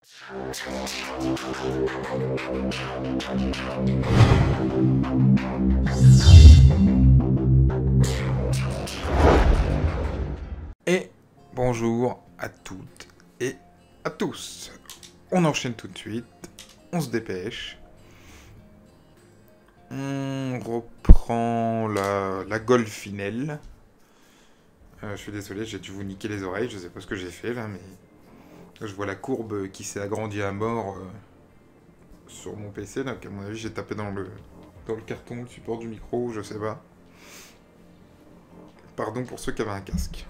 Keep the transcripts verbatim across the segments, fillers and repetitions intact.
Et bonjour à toutes et à tous. On enchaîne tout de suite, on se dépêche. On reprend la, la golfinelle. Euh, je suis désolé, j'ai dû vous niquer les oreilles, je sais pas ce que j'ai fait là, mais je vois la courbe qui s'est agrandie à mort euh, sur mon P C, donc à mon avis j'ai tapé dans le, dans le carton, le support du micro, je sais pas. Pardon pour ceux qui avaient un casque.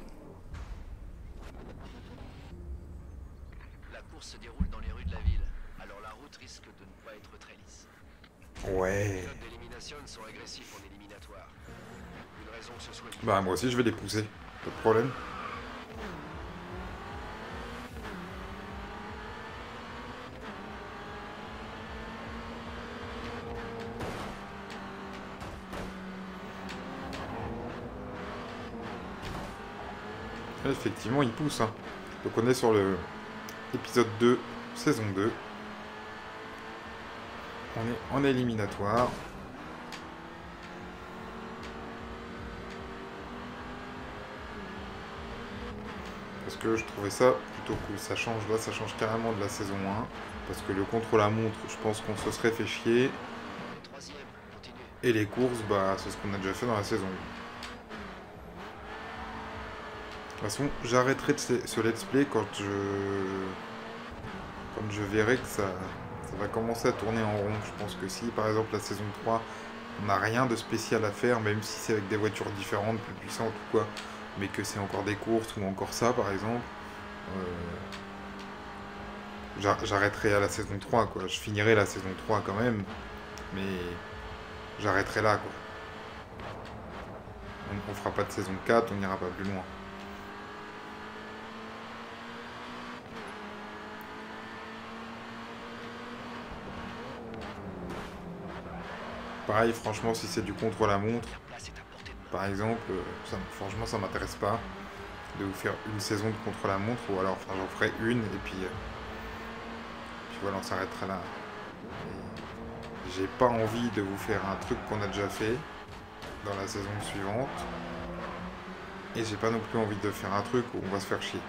La course se déroule dans les rues de la ville, alors la route risque de ne pas être très lisse. Ouais. Les méthodes d'élimination sont agressifs en éliminatoire. Une raison que ce soit... Bah moi aussi je vais les pousser, pas de problème. Effectivement, il pousse. Hein. Donc on est sur le épisode deux, saison deux. On est en éliminatoire. Parce que je trouvais ça plutôt cool. Ça change là, ça change carrément de la saison un. Parce que le contre-la-montre, je pense qu'on se serait fait chier. Troisième, continue. Et les courses, bah c'est ce qu'on a déjà fait dans la saison un. De toute façon, j'arrêterai de ce ce let's play quand je... quand je verrai que ça... ça va commencer à tourner en rond. Je pense que si, par exemple, la saison trois, on n'a rien de spécial à faire, même si c'est avec des voitures différentes, plus puissantes ou quoi, mais que c'est encore des courses ou encore ça, par exemple, euh... j'arrêterai à la saison trois, quoi. Je finirai la saison trois quand même, mais j'arrêterai là, quoi. On, on fera pas de saison quatre, on n'ira pas plus loin. Pareil, franchement, si c'est du contre-la-montre, La place est à portée de main. par exemple, euh, ça, franchement, ça m'intéresse pas de vous faire une saison de contre-la-montre, ou alors, enfin, j'en ferai une, et puis, euh, puis voilà, on s'arrêtera là. Et j'ai pas envie de vous faire un truc qu'on a déjà fait dans la saison suivante, et j'ai pas non plus envie de faire un truc où on va se faire chier.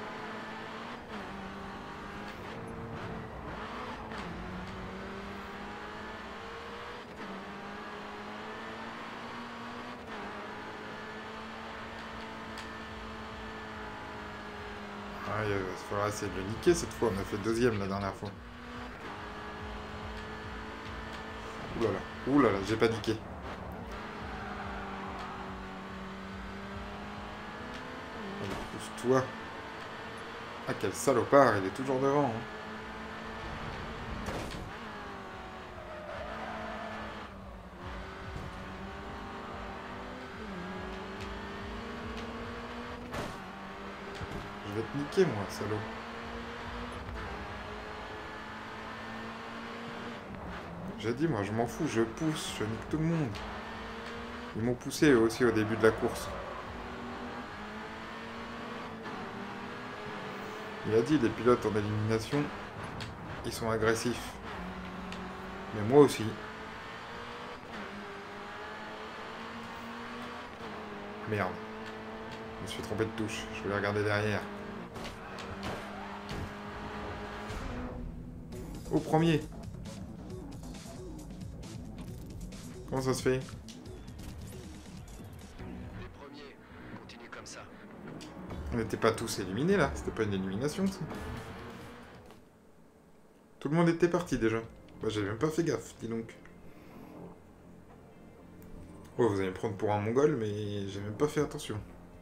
Ah, il va falloir essayer de le niquer cette fois, on a fait deuxième la dernière fois. Ouh là là, ouh là là, j'ai pas niqué. Allez, pousse-toi. Ah, quel salopard, il est toujours devant. Hein. Je vais te niquer, moi, salaud. J'ai dit, moi, je m'en fous, je pousse, je nique tout le monde. Ils m'ont poussé eux aussi au début de la course. Il a dit, les pilotes en élimination, ils sont agressifs. Mais moi aussi. Merde. Je me suis trompé de touche, je voulais regarder derrière. Au premier. Comment ça se fait? Les premiers, continue comme ça. On n'était pas tous éliminés là, c'était pas une élimination ça. Tout le monde était parti déjà. Bah j'avais même pas fait gaffe, dis donc. Oh, vous allez me prendre pour un mongol, mais j'ai même pas fait attention.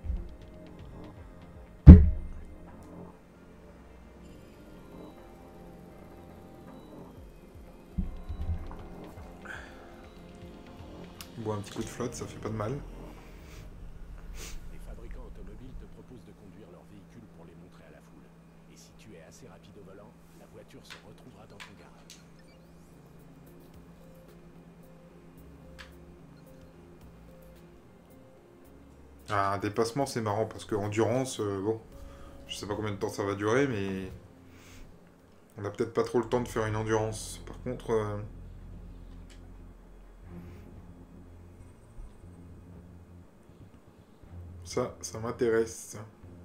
Bon, un petit coup de flotte, ça fait pas de mal. Les fabricants automobiles te proposent de conduire leur véhicule pour les montrer à la foule. Et si tu es assez rapide au volant, la voiture se retrouvera dans ton garage. Ah, un dépassement, c'est marrant, parce que endurance, euh, bon, je sais pas combien de temps ça va durer, mais On a peut-être pas trop le temps de faire une endurance. Par contre... Euh... Ça, ça m'intéresse.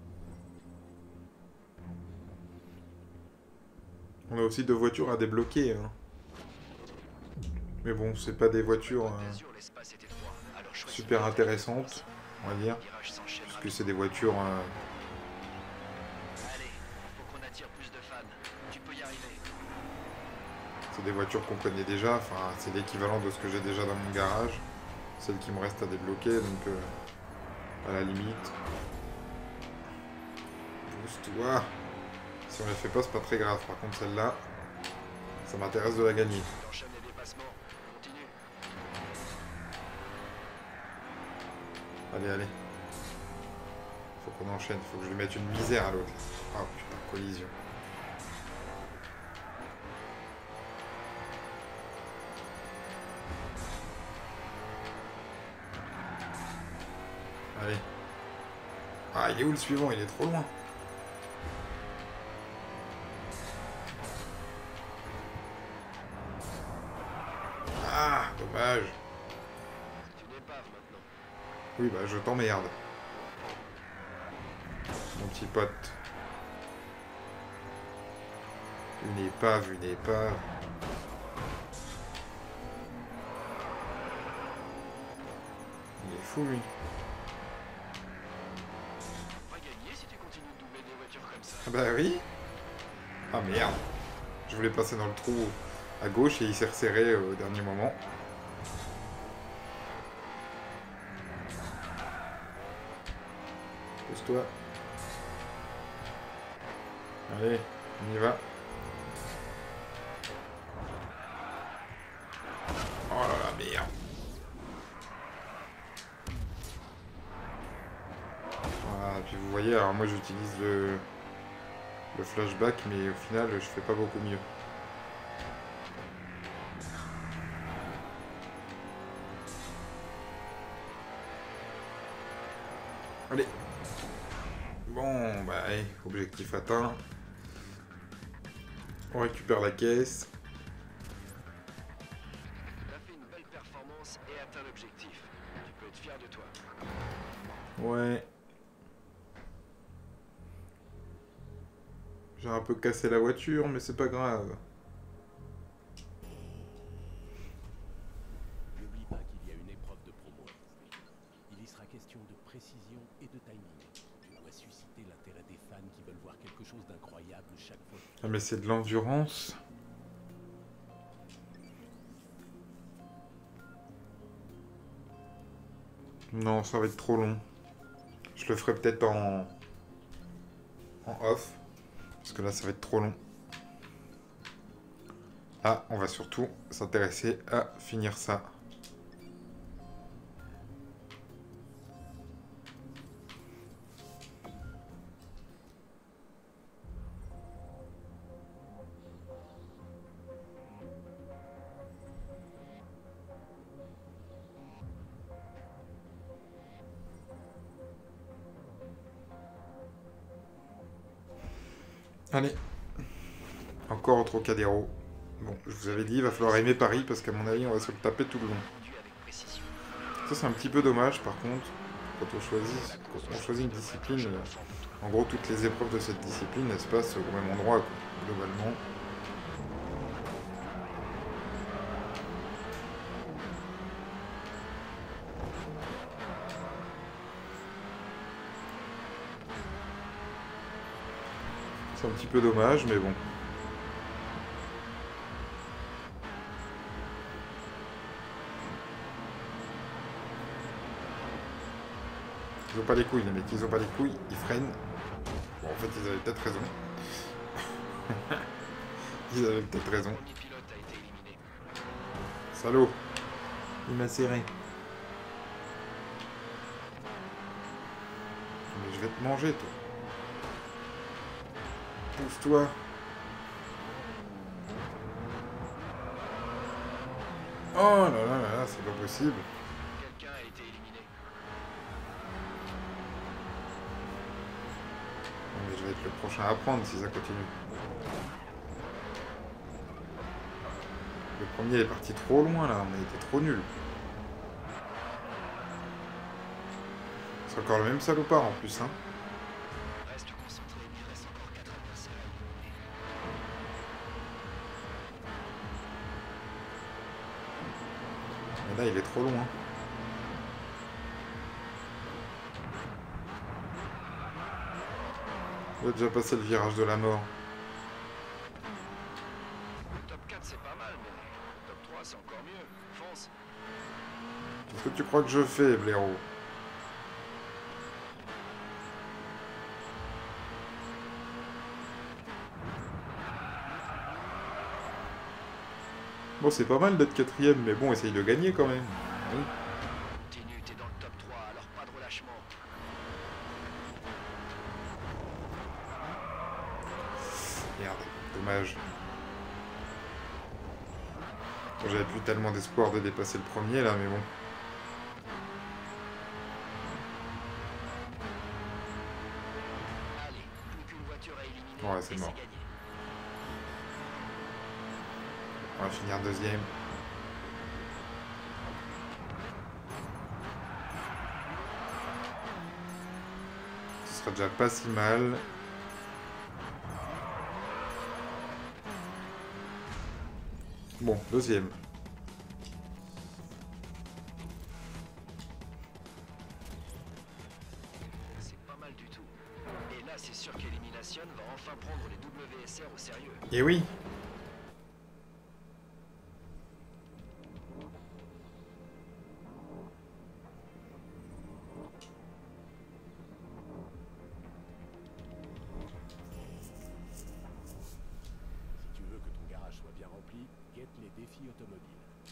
On a aussi deux voitures à débloquer. Hein. Mais bon, c'est pas des voitures euh, super intéressantes, on va dire. Puisque c'est des voitures... Euh... C'est des voitures qu'on connaît déjà. Enfin, c'est l'équivalent de ce que j'ai déjà dans mon garage. Celle qui me reste à débloquer, donc... Euh... À la limite. Pousse-toi. Si on les fait pas, c'est pas très grave. Par contre, celle-là, ça m'intéresse de la gagner. Allez, allez. Faut qu'on enchaîne. Faut que je lui mette une misère à l'autre. Ah putain, collision. Allez. Ah, il est où le suivant? Il est trop loin. Ah, dommage. Oui, bah je t'emmerde. Mon petit pote. Une épave, une épave. Il est fou, lui. Ah bah oui. Ah merde. Je voulais passer dans le trou à gauche et il s'est resserré au dernier moment. Pose-toi. Allez, on y va. Oh là là, merde. Voilà, et puis vous voyez, alors moi j'utilise le... le flashback, mais au final je fais pas beaucoup mieux. Allez. Bon, bah, allez, objectif atteint. On récupère la caisse. Tu as fait une belle performance et atteint l'objectif. Tu peux être fier de toi. Ouais. J'ai un peu cassé la voiture, mais c'est pas grave. N'oublie pas qu'il y a une épreuve de promo. Il y sera question de précision et de timing. Tu dois susciter l'intérêt des fans qui veulent voir quelque chose d'incroyable chaque fois. Ah, mais c'est de l'endurance. Non, ça va être trop long. Je le ferai peut-être en... en off. Parce que là, ça va être trop long. Ah, on va surtout s'intéresser à finir ça. Allez. Encore au Trocadéro. Bon, je vous avais dit, il va falloir aimer Paris parce qu'à mon avis, on va se le taper tout le long. Ça, c'est un petit peu dommage, par contre, quand on choisit, quand on choisit une discipline. En gros, toutes les épreuves de cette discipline, elles se passent au même endroit, quoi, globalement. C'est un petit peu dommage, mais bon. Ils ont pas les couilles, les mecs, ils ont pas les couilles, ils freinent. Bon, en fait, ils avaient peut-être raison. Ils avaient peut-être raison. Salaud. Il m'a serré. Mais je vais te manger, toi. Pousse-toi. Oh là là là là, c'est pas possible. Quelqu'un a été éliminé. Mais je vais être le prochain à prendre si ça continue. Le premier il est parti trop loin là, on a été trop nuls. C'est encore le même salopard en plus, hein. Reste concentré, il reste encore quatre adversaires à éliminer. Mais là il est trop loin. Il a déjà passé le virage de la mort. Le top quatre c'est pas mal, mais le top trois c'est encore mieux. Fonce. Qu'est-ce que tu crois que je fais, blaireau? Bon, c'est pas mal d'être quatrième, mais bon, essaye de gagner quand même. Oui. Continue, t'es dans le top trois, alors pas de relâchement. Merde, dommage. J'avais plus tellement d'espoir de dépasser le premier là, mais bon. Allez, plus qu'une voiture à éliminer. Ouais, c'est et mort. gagné. On va finir deuxième. Ce sera déjà pas si mal. Bon, deuxième. C'est pas mal du tout. Et là, c'est sûr qu'Elimination va enfin prendre les W S R au sérieux. Et oui. Si tu veux que ton garage soit bien rempli, guette les défis automobiles.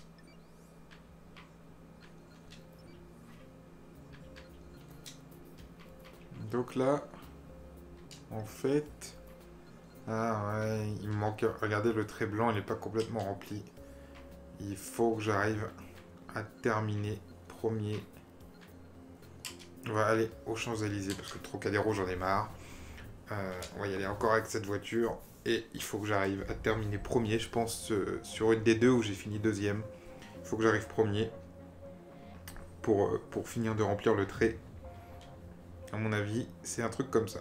Donc là, en fait... Ah ouais, il me manque... Regardez, le trait blanc, il n'est pas complètement rempli. Il faut que j'arrive à terminer premier. On va aller aux Champs-Élysées, parce que le Trocadéro, j'en ai marre. Euh, on va y aller encore avec cette voiture. Et il faut que j'arrive à terminer premier, je pense, euh, sur une des deux où j'ai fini deuxième. Il faut que j'arrive premier pour, euh, pour finir de remplir le trait. À mon avis, c'est un truc comme ça.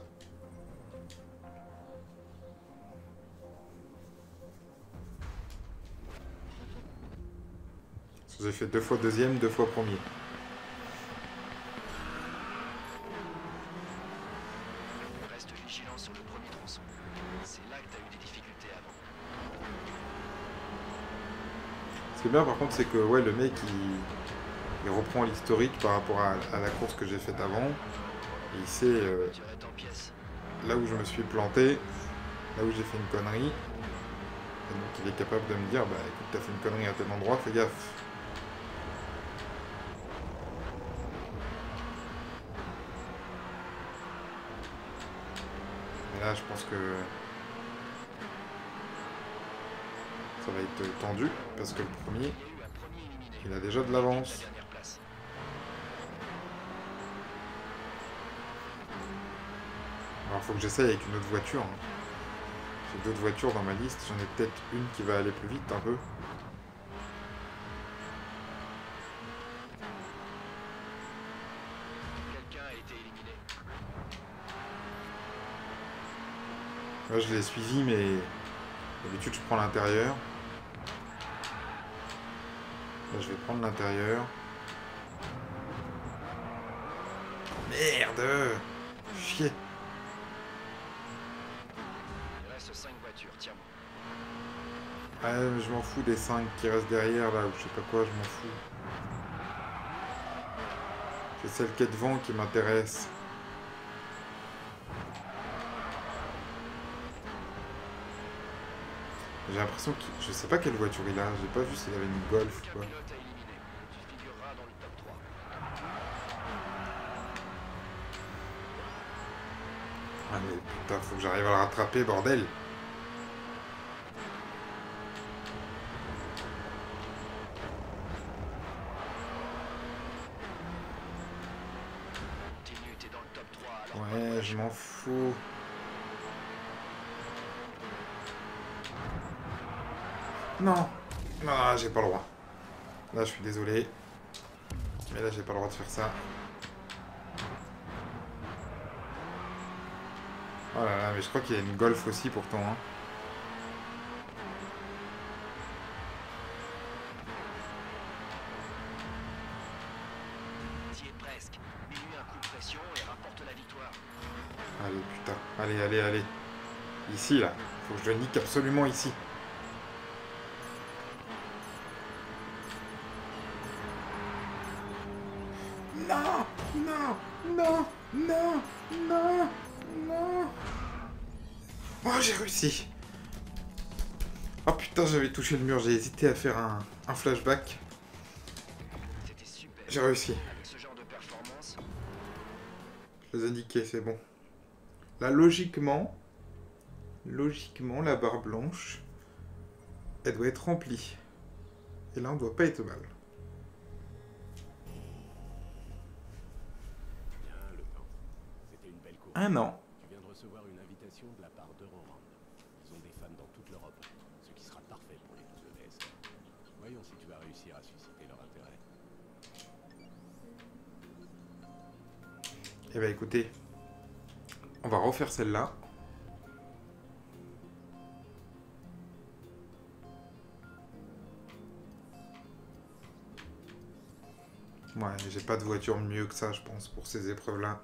J'ai fait deux fois deuxième, deux fois premier. Reste vigilant sur le premier tronçon. C'est là que t'as eu des difficultés avant. Ce qui est bien par contre, c'est que ouais, le mec il, il reprend l'historique par rapport à, à la course que j'ai faite avant. Et il sait euh, La voiture est en pièces. là où je me suis planté, là où j'ai fait une connerie. Et donc il est capable de me dire, bah écoute, t'as fait une connerie à tel endroit, fais gaffe. Et là, je pense que ça va être tendu, parce que le premier, Il y a eu un premier éliminé. il a déjà de La l'avance. dernière place. Alors faut que j'essaye avec une autre voiture. hein. J'ai d'autres voitures dans ma liste, j'en ai peut-être une qui va aller plus vite un peu. Quelqu'un a été éliminé. Là je l'ai suivi mais d'habitude je prends l'intérieur. Là je vais prendre l'intérieur. Merde! Chier! Il reste cinq voitures, tiens. Ah, mais je m'en fous des cinq qui restent derrière là, ou je sais pas quoi, je m'en fous. C'est celle qui est devant qui m'intéresse. J'ai l'impression qu'il... Je sais pas quelle voiture il a, j'ai pas vu s'il avait une Golf ou Aucun quoi. pilote à éliminer. Tu figureras dans le top trois. Ah mais putain, faut que j'arrive à le rattraper, bordel! Continue, t'es dans le top trois. Alors pas de Ouais, je relâchement. m'en fous. Non! Ah, j'ai pas le droit. Là, je suis désolé. Mais là, j'ai pas le droit de faire ça. Oh là là, mais je crois qu'il y a une golf aussi pourtant. Hein. T'y es presque. Mets-lui un coup de pression et rapporte la victoire. Allez, putain. Allez, allez, allez. Ici, là. Faut que je le nique absolument ici. Non, non, non, non, non, non. Oh, j'ai réussi. Oh putain, j'avais touché le mur. J'ai hésité à faire un, un flashback. C'était super. J'ai réussi. Avec ce genre de performance, Je les ai niqués, c'est bon. Là, logiquement, logiquement, la barre blanche, elle doit être remplie. Et là, on doit pas être mal. Bien le temps. C'était une belle course. Un an. Tu viens de recevoir une invitation de la part d'Euroland. Ils ont des fans dans toute l'Europe, ce qui sera parfait pour les W S. Voyons si tu vas réussir à susciter leur intérêt. Eh ben écoutez, on va refaire celle-là. Ouais, j'ai pas de voiture mieux que ça, je pense, pour ces épreuves-là.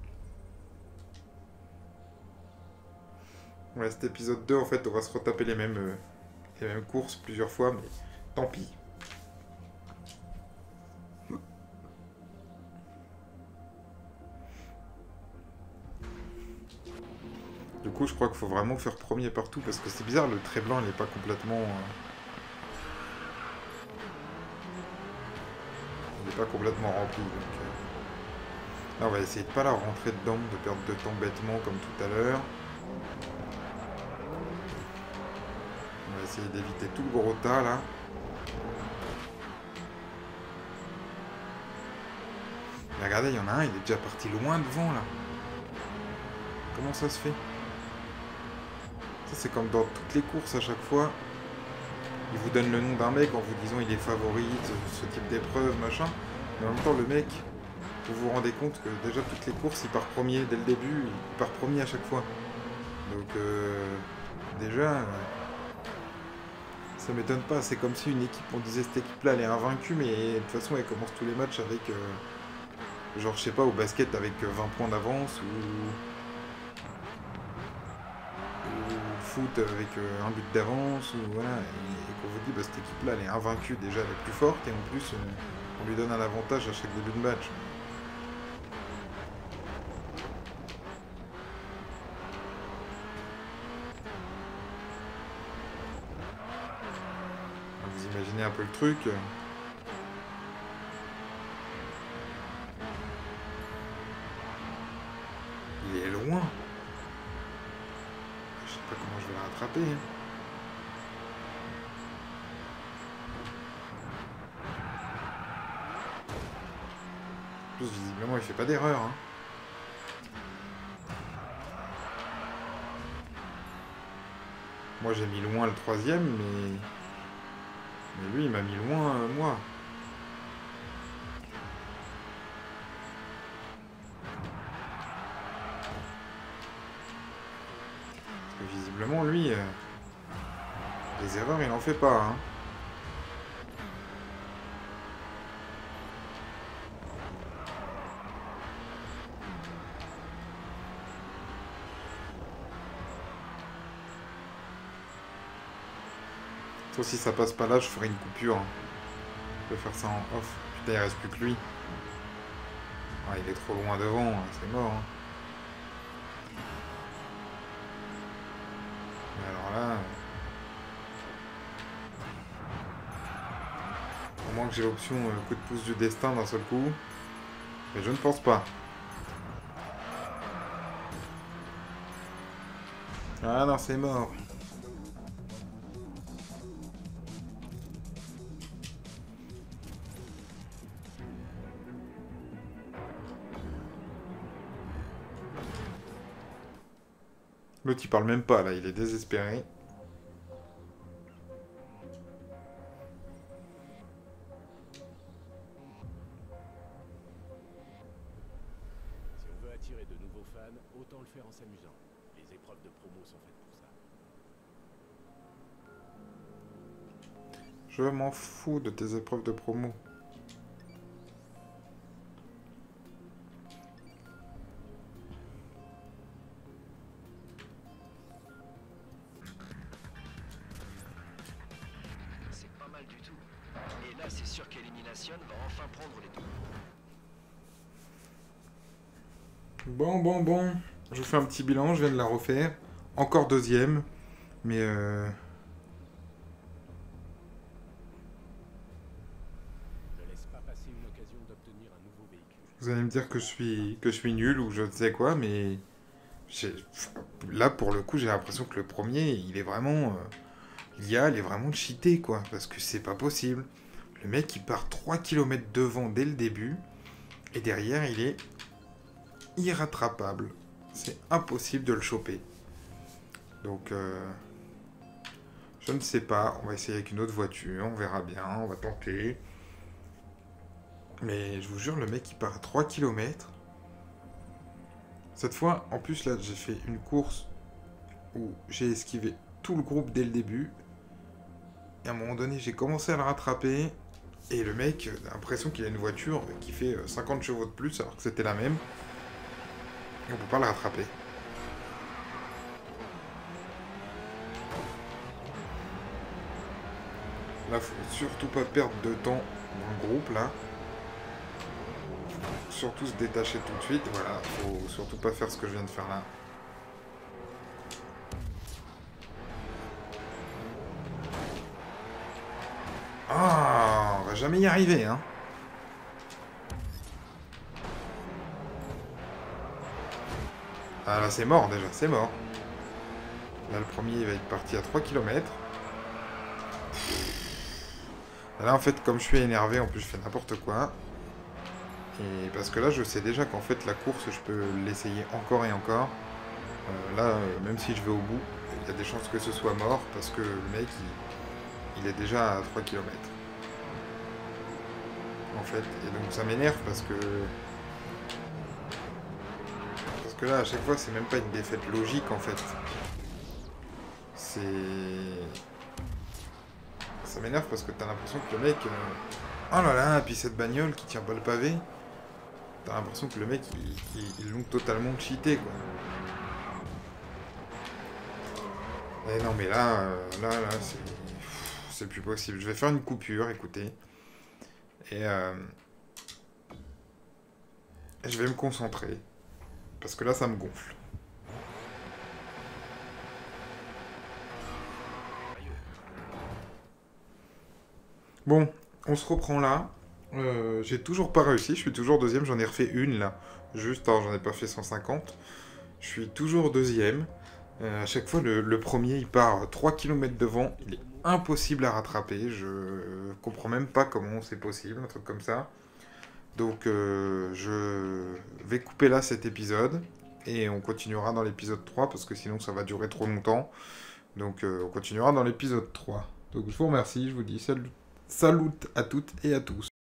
Ouais, cet épisode deux, en fait, on va se retaper les mêmes, euh, les mêmes courses plusieurs fois, mais tant pis. Du coup, je crois qu'il faut vraiment faire premier partout, parce que c'est bizarre, le trait blanc, il est pas complètement... euh, il est pas complètement rempli, donc... euh. Là, on va essayer de pas la rentrer dedans, de perdre de temps bêtement, comme tout à l'heure. On va essayer d'éviter tout le gros tas, là. Mais regardez, il y en a un, il est déjà parti loin devant, là. Comment ça se fait? Ça, c'est comme dans toutes les courses, à chaque fois. Il vous donne le nom d'un mec en vous disant il est favori, ce, ce type d'épreuve, machin. Mais en même temps, le mec, vous vous rendez compte que déjà, toutes les courses, il part premier dès le début. Il part premier à chaque fois. Donc, euh, déjà... euh, ça m'étonne pas, c'est comme si une équipe, on disait cette équipe-là, elle est invaincue, mais de toute façon, elle commence tous les matchs avec, euh, genre, je sais pas, au basket avec vingt points d'avance, ou, ou au foot avec euh, un but d'avance, ou voilà, et, et qu'on vous dit, bah, cette équipe-là, elle est invaincue, déjà, elle est plus forte, et en plus, euh, on lui donne un avantage à chaque début de match. Vous imaginez un peu le truc. Il est loin. Je sais pas comment je vais le rattraper. Hein. En plus, visiblement, il fait pas d'erreur. Hein. Moi, j'ai mis loin le troisième, mais... Mais lui, il m'a mis loin, euh, moi. Parce que visiblement, lui, euh, les erreurs, il en fait pas. Hein. Sauf si ça passe pas là, je ferai une coupure. Hein. Je peux faire ça en off. Putain, il reste plus que lui. Ah, il est trop loin devant, hein, c'est mort. Hein. Mais alors là... Au moins que j'ai l'option euh, coup de pouce du destin d'un seul coup. Mais je ne pense pas. Ah non, c'est mort. L'autre il parle même pas là, il est désespéré. fun, autant le faire en s'amusant. Les épreuves de promo sont faites pour ça. Je m'en fous de tes épreuves de promo. C'est pas mal du tout. Et là, c'est sûr qu'Elimination va enfin prendre les devants. Bon, bon, bon. Je vous fais un petit bilan, je viens de la refaire. Encore deuxième. Mais euh... Ne laisse pas passer une occasion d'obtenir un nouveau véhicule. vous allez me dire que je suis, que je suis nul ou je ne sais quoi, mais... j'ai- Là, pour le coup, j'ai l'impression que le premier, il est vraiment... euh, L'I A, elle est vraiment cheatée, quoi. Parce que c'est pas possible. Le mec, il part trois kilomètres devant dès le début. Et derrière, il est irrattrapable. C'est impossible de le choper. Donc, euh, je ne sais pas. On va essayer avec une autre voiture. On verra bien. On va tenter. Mais je vous jure, le mec, il part à trois kilomètres. Cette fois, en plus, là, j'ai fait une course où j'ai esquivé tout le groupe dès le début. Et à un moment donné, j'ai commencé à le rattraper. Et le mec, j'ai l'impression qu'il a une voiture qui fait cinquante chevaux de plus, alors que c'était la même. Et on peut pas le rattraper. Là, faut surtout pas perdre de temps dans le groupe, là. Surtout se détacher tout de suite, voilà. Faut surtout pas faire ce que je viens de faire là. Ah, on va jamais y arriver, hein. Ah là, c'est mort déjà, c'est mort. Là, le premier, il va être parti à trois kilomètres. Là, en fait, comme je suis énervé, en plus, je fais n'importe quoi. Et parce que là, je sais déjà qu'en fait, la course, je peux l'essayer encore et encore. Euh, là, euh, même si je vais au bout, il y a des chances que ce soit mort, parce que le mec, il, il est déjà à trois kilomètres. En fait, et donc ça m'énerve parce que... Parce que là, à chaque fois, c'est même pas une défaite logique, en fait. C'est... Ça m'énerve parce que t'as l'impression que le mec... euh, Oh là là, et puis cette bagnole qui tient pas le pavé. T'as l'impression que le mec, il, il, ils l'ont totalement cheaté, quoi. Et non, mais là, euh, là, là, c'est... C'est plus possible. Je vais faire une coupure, écoutez. Et... Euh... et je vais me concentrer. Parce que là, ça me gonfle. Bon, on se reprend là. Euh, j'ai toujours pas réussi, je suis toujours deuxième, j'en ai refait une là. Juste, alors j'en ai pas fait cent cinquante. Je suis toujours deuxième. Euh, à chaque fois, le, le premier, il part trois kilomètres devant. Il est impossible à rattraper. Je comprends même pas comment c'est possible, un truc comme ça. Donc, euh, je vais couper là cet épisode. Et on continuera dans l'épisode trois, parce que sinon ça va durer trop longtemps. Donc, euh, on continuera dans l'épisode trois. Donc, je vous remercie, je vous dis salut, salut à toutes et à tous.